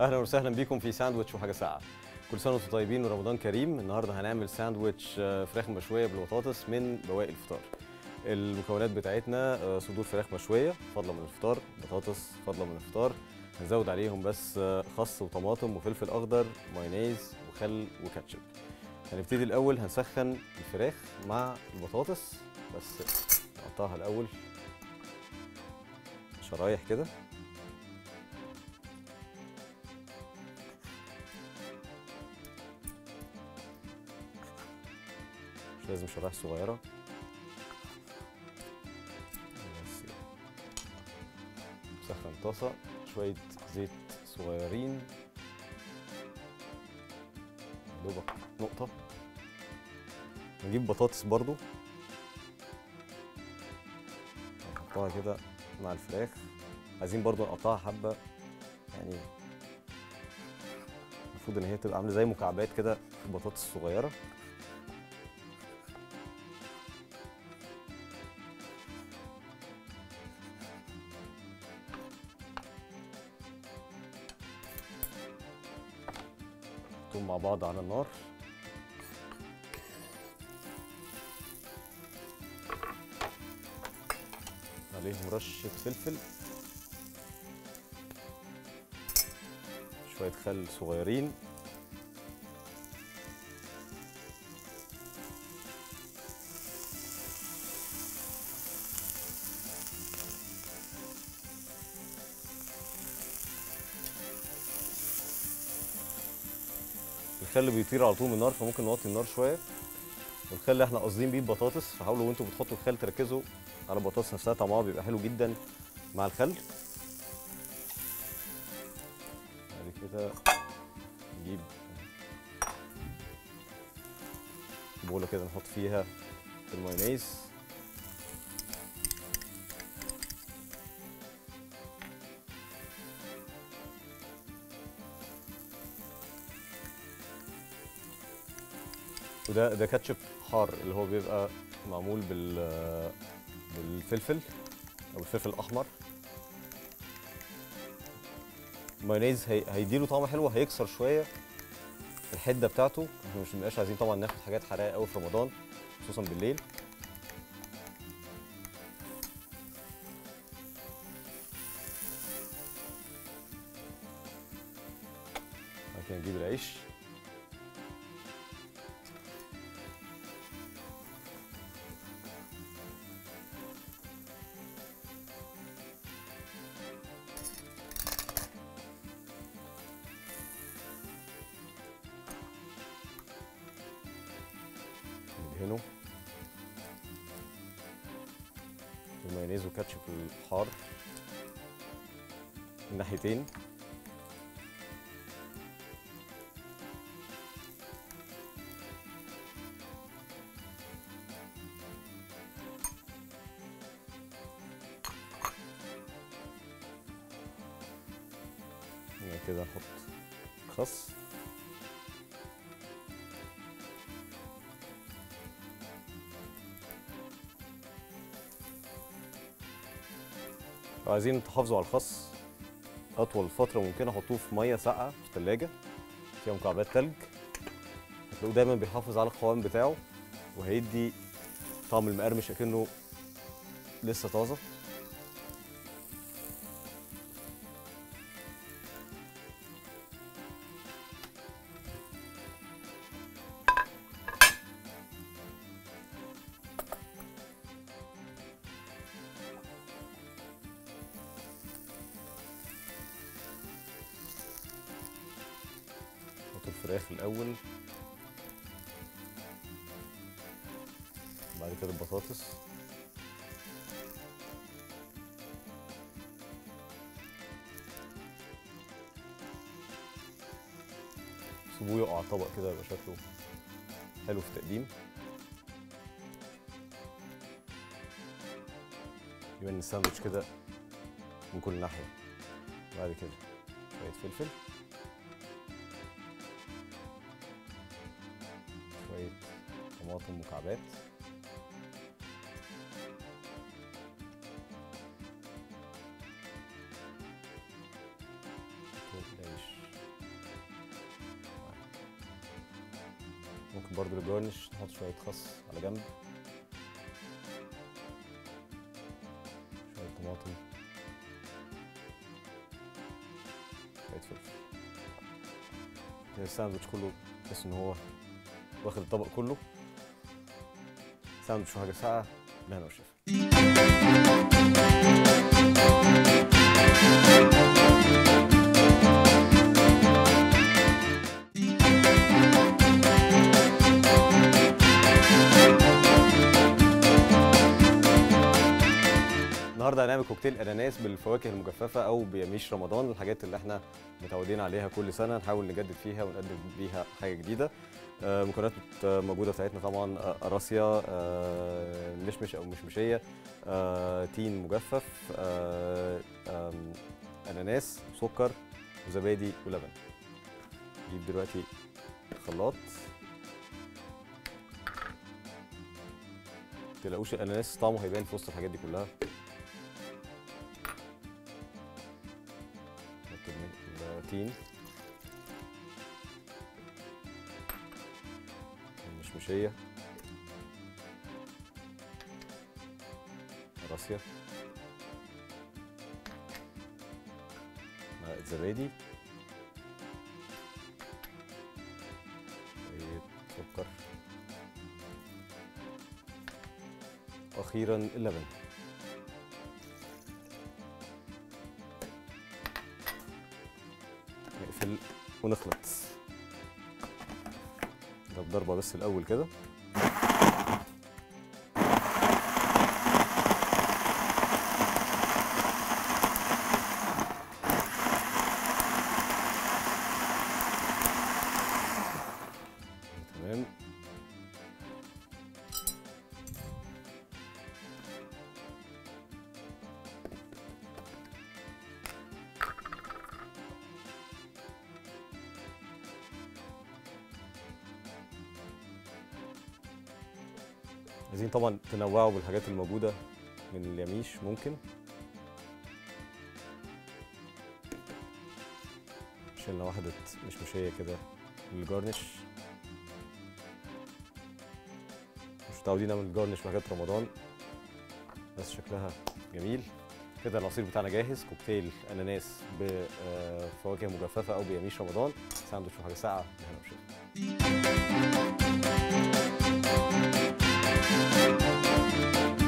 اهلا وسهلا بيكم في ساندويتش وحاجه ساقعه. كل سنه وانتم طيبين ورمضان كريم. النهارده هنعمل ساندويتش فراخ مشويه بالبطاطس من بواقي الفطار. المكونات بتاعتنا صدور فراخ مشويه فاضله من الفطار، بطاطس فاضله من الفطار، هنزود عليهم بس خس وطماطم وفلفل اخضر، مايونيز وخل وكاتشب. هنبتدي الاول هنسخن الفراخ مع البطاطس، بس نقطعها الاول شرايح كده. مش لازم شرايح صغيرة، بس كده. نسخن طاسة، شوية زيت صغيرين، دوبك نقطة. نجيب بطاطس برضو نحطها كده مع الفراخ. عايزين برضو نقطعها حبة، يعني المفروض ان هي تبقى عاملة زي مكعبات كده البطاطس الصغيرة. نحطهم مع بعض على النار. عليهم رشة فلفل، شوية خل صغيرين، الخل بيطير على طول من النار فممكن نوطي النار شوية. والخل اللي احنا قاصدين بيه البطاطس، فحاولوا وانتوا بتحطوا الخل تركزوا على البطاطس نفسها، طعمها بيبقى حلو جدا مع الخل. بعد كده نجيب بولة كده نحط فيها المايونيز، وده كاتشب حار اللي هو بيبقى معمول بالفلفل او الفلفل الاحمر. المايونيز هيديله طعم حلو، هيكسر شويه الحده بتاعته. احنا مش بنبقاش عايزين طبعا ناخد حاجات حراقه قوي في رمضان، خصوصا بالليل. بعد كده نجيب العيش، ندهنه بالمايونيز وكاتشب الحار من ناحيتين. كده نحط خس، لو عايزين تحافظوا على الخس اطول فتره ممكنه حطوه في ميه ساقعه في الثلاجه فيها مكعبات ثلج، هتلاقوه دايما بيحافظ على القوام بتاعه وهيدي طعم المقرمش اكنه لسه طازه. نحط الفراخ الاول، بعد كده البطاطس، سيبوه يقع على الطبق كده يبقى شكله حلو في التقديم. يبقى الساندوتش كده من كل ناحيه. بعد كده شويه فلفل، شويه طماطم مكعبات، العيش ممكن برضو للجارنش نحط شويه خس على جنب، شويه طماطم، شويه فلفل. الساندوتش كله تحس ان هو واخد الطبق كله. ساندوتش وحاجه ساقعه، بالهنا والشفا. النهارده هنعمل كوكتيل اناناس بالفواكه المجففه او بيميش رمضان، الحاجات اللي احنا متعودين عليها كل سنه نحاول نجدد فيها ونقدم بيها حاجه جديده. المكونات موجوده بتاعتنا طبعا قراصيا، مشمش او مشمشيه، تين مجفف، اناناس، سكر وزبادي ولبن. نجيب دلوقتي الخلاط. متقلقوش الاناناس طعمه هيبان في وسط الحاجات دي كلها. التين، المشمشية، القراصية، معلقة زبادي، شوية سكر، وأخيرا اللبن. نقفل ونخلط. نضرب ضربة بس الأول كده. تمام. عايزين طبعا تنوعوا بالحاجات الموجودة من اليميش ممكن. شلنا واحدة مشمشية كده للجارنش. مش متعودين نعمل جارنش في حاجات رمضان بس شكلها جميل. كده العصير بتاعنا جاهز، كوكتيل اناناس بفواكه مجففة او بيميش رمضان. ساندوتش وحاجة ساقعة، بالهنا والشفا.